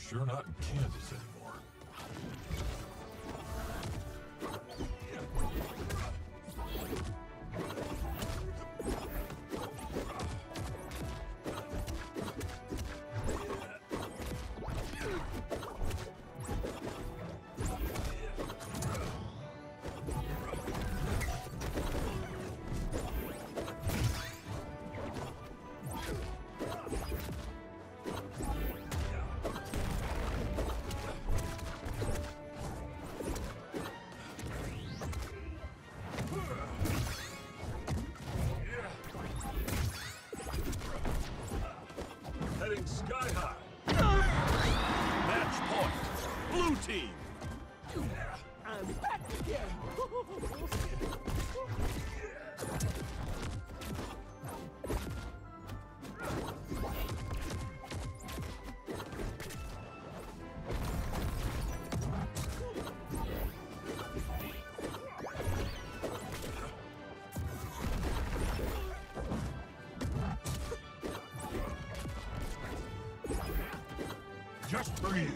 Sure not in Kansas anymore. Heading sky high. Match point. Blue team. I'm back again! Just for you.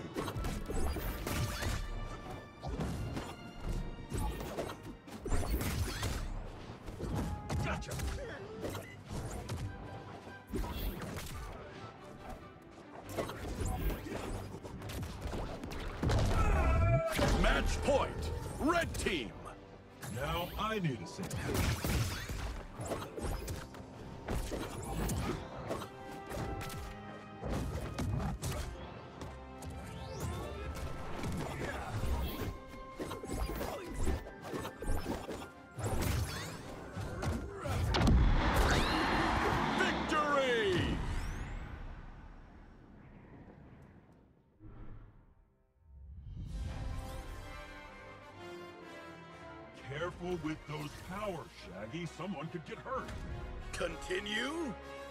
Gotcha. Match point. Red team. Now I need a save. Victory! Careful with those powers, Shaggy. Someone could get hurt. Continue?